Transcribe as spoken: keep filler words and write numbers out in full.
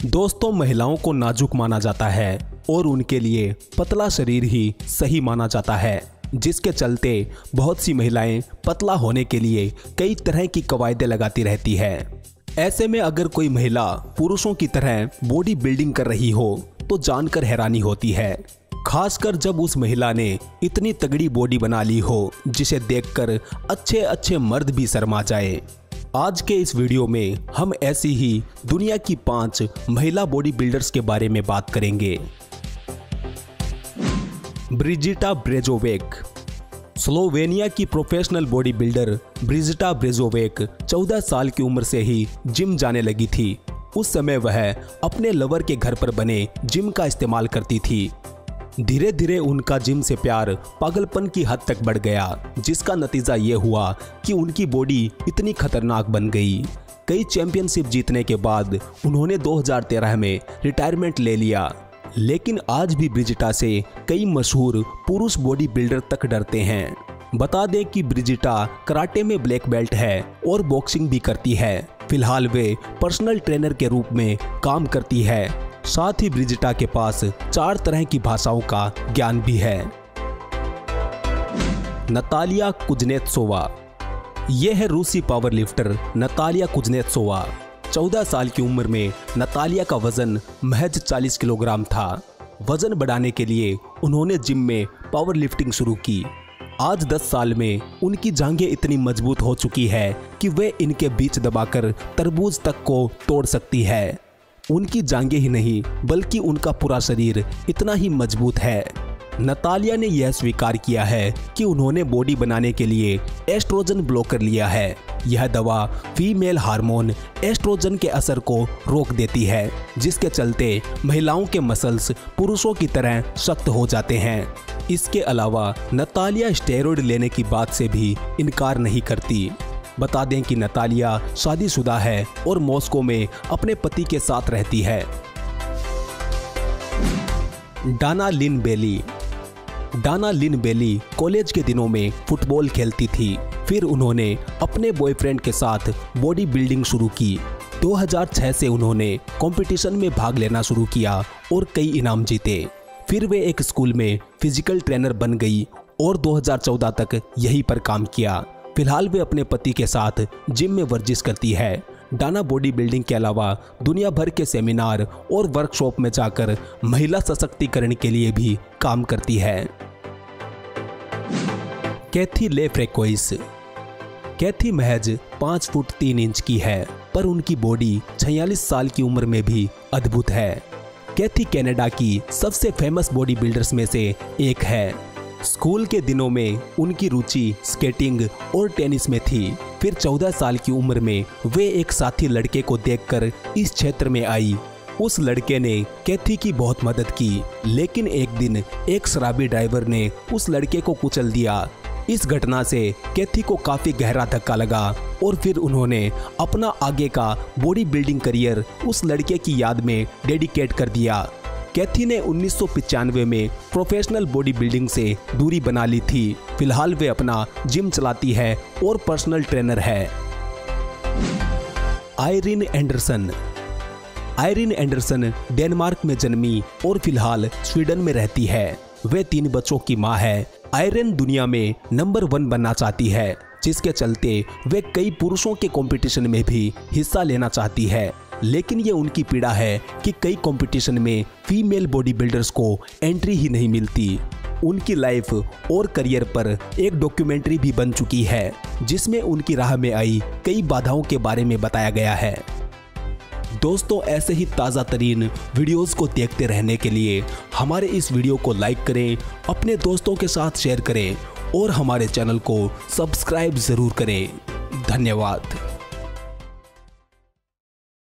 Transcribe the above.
दोस्तों, महिलाओं को नाजुक माना जाता है और उनके लिए पतला शरीर ही सही माना जाता है, जिसके चलते बहुत सी महिलाएं पतला होने के लिए कई तरह की कवायदें लगाती रहती है। ऐसे में अगर कोई महिला पुरुषों की तरह बॉडी बिल्डिंग कर रही हो तो जानकर हैरानी होती है, खासकर जब उस महिला ने इतनी तगड़ी बॉडी बना ली हो जिसे देखकर अच्छे अच्छे मर्द भी शर्मा जाए। आज के इस वीडियो में हम ऐसी ही दुनिया की पांच महिला बॉडी बिल्डर्स के बारे में बात करेंगे। Brigita Brezovec. स्लोवेनिया की professional body builder Brigita Brezovec चौदह साल की उम्र से ही जिम जाने लगी थी। उस समय वह अपने लवर के घर पर बने जिम का इस्तेमाल करती थी। धीरे धीरे उनका जिम से प्यार पागलपन की हद तक बढ़ गया, जिसका नतीजा ये हुआ कि उनकी बॉडी इतनी खतरनाक बन गई। कई चैंपियनशिप जीतने के बाद उन्होंने दो हज़ार तेरह में रिटायरमेंट ले लिया, लेकिन आज भी ब्रिजिटा से कई मशहूर पुरुष बॉडी बिल्डर तक डरते हैं। बता दें कि ब्रिजिटा कराटे में ब्लैक बेल्ट है और बॉक्सिंग भी करती है। फिलहाल वे पर्सनल ट्रेनर के रूप में काम करती है। साथ ही ब्रिजिटा के पास चार तरह की भाषाओं का ज्ञान भी है। Natalia Kuznetsova. यह है रूसी पावर लिफ्टर नतालिया कुजनेत्सोवा। चौदह साल की उम्र में नतालिया का वजन महज चालीस किलोग्राम था। वजन बढ़ाने के लिए उन्होंने जिम में पावर लिफ्टिंग शुरू की। आज दस साल में उनकी जांघें इतनी मजबूत हो चुकी है कि वे इनके बीच दबाकर तरबूज तक को तोड़ सकती है। उनकी जांघें ही नहीं बल्कि उनका पूरा शरीर इतना ही मजबूत है। नतालिया ने यह स्वीकार किया है कि उन्होंने बॉडी बनाने के लिए एस्ट्रोजन ब्लॉकर लिया है। यह दवा फीमेल हार्मोन एस्ट्रोजन के असर को रोक देती है, जिसके चलते महिलाओं के मसल्स पुरुषों की तरह सख्त हो जाते हैं। इसके अलावा नतालिया स्टेरॉइड लेने की बात से भी इनकार नहीं करती। बता दें कि नतालिया शादीशुदा है और मॉस्को में अपने पति के साथ रहती है। Dana Linn Bailey. Dana Linn Bailey college के दिनों में फुटबॉल खेलती थी। फिर उन्होंने अपने बॉयफ्रेंड के साथ बॉडी बिल्डिंग शुरू की। दो हज़ार छह से उन्होंने कंपटीशन में भाग लेना शुरू किया और कई इनाम जीते। फिर वे एक स्कूल में फिजिकल ट्रेनर बन गई और दो हज़ार चौदह तक यहीं पर काम किया। फिलहाल वे अपने पति के साथ जिम में वर्जिश करती है। डाना बॉडी बिल्डिंग के अलावा दुनिया भर के सेमिनार और वर्कशॉप में जाकर महिला सशक्तिकरण के लिए भी काम करती है। कैथी ले फ्रेकोइस। कैथी महज पाँच फुट तीन इंच की है, पर उनकी बॉडी छियालीस साल की उम्र में भी अद्भुत है। कैथी कनाडा की सबसे फेमस बॉडी बिल्डर्स में से एक है। स्कूल के दिनों में उनकी रुचि स्केटिंग और टेनिस में थी। फिर चौदह साल की उम्र में वे एक साथी लड़के को देखकर इस क्षेत्र में आई। उस लड़के ने कैथी की बहुत मदद की, लेकिन एक दिन एक शराबी ड्राइवर ने उस लड़के को कुचल दिया। इस घटना से कैथी को काफी गहरा धक्का लगा और फिर उन्होंने अपना आगे का बॉडी बिल्डिंग करियर उस लड़के की याद में डेडिकेट कर दिया। कैथी ने उन्नीस सौ पचानवे में प्रोफेशनल बॉडी बिल्डिंग से दूरी बना ली थी। फिलहाल वे अपना जिम चलाती है और पर्सनल ट्रेनर है। Irene Andersen. Irene Andersen Denmark में जन्मी और फिलहाल स्वीडन में रहती है। वे तीन बच्चों की मां है। आयरिन दुनिया में नंबर वन बनना चाहती है, जिसके चलते वे कई पुरुषों के कंपटीशन में भी हिस्सा लेना चाहती है। लेकिन ये उनकी पीड़ा है कि कई कंपटीशन में फीमेल बॉडी बिल्डर्स को एंट्री ही नहीं मिलती। उनकी लाइफ और करियर पर एक डॉक्यूमेंट्री भी बन चुकी है, जिसमें उनकी राह में आई कई बाधाओं के बारे में बताया गया है। दोस्तों, ऐसे ही ताज़ा तरीन वीडियोस को देखते रहने के लिए हमारे इस वीडियो को लाइक करें, अपने दोस्तों के साथ शेयर करें और हमारे चैनल को सब्सक्राइब ज़रूर करें। धन्यवाद।